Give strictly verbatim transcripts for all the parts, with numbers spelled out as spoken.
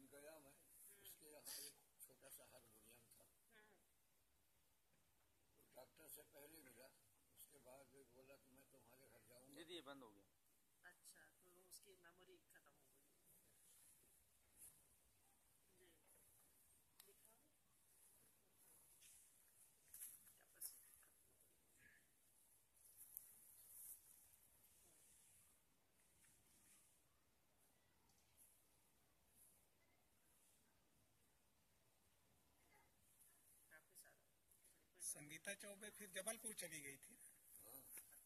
गया मैं, उसके यहाँ एक छोटा सा हारमोनियम था, तो डॉक्टर से पहले मिला, उसके बाद भी बोला कि मैं तुम्हारे घर जाऊंगा। दीदी ये बंद हो गया। अच्छा, तो उसकी मेमोरी खत्म हो गई। जी दिखाओ काफी सारा। संगीता चौबे फिर जबलपुर चली गई थी। हाँ,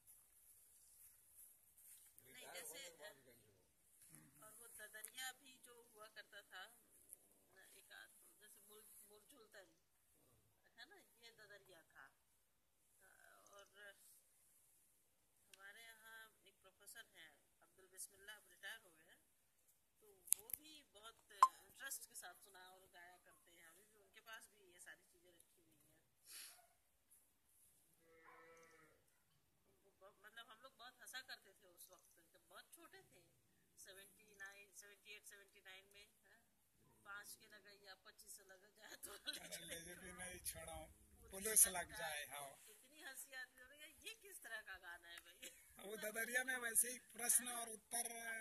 नहीं जैसे और वो ददरिया भी जो हुआ करता था एक आध, जैसे मुरझुलतल है ना, ये ददरिया था। और हमारे यहाँ एक प्रोफेसर हैं अब्दुल बिस्मिल्लाह, अब रिटायर हो गए हैं, तो वो भी बहुत इंटरेस्ट के साथ सुना और गाया करते हैं। अभी भी उनके पास भी ये सारी चीज़ें रखी हुई हैं। मतलब हम लोग बहुत हंसा करते थे उस वक्त जब बहुत छोटे थे, seventy nine seventy eight seventy nine में है? पाँच के लगे या पच्चीस लग जाए तो भी नहीं छोड़ा, पुलिस लग जाए। हाँ, इतनी हंसी आती है, ये किस तरह का गाना है भाई। वो ददरिया में वैसे ही प्रश्न और उत्तर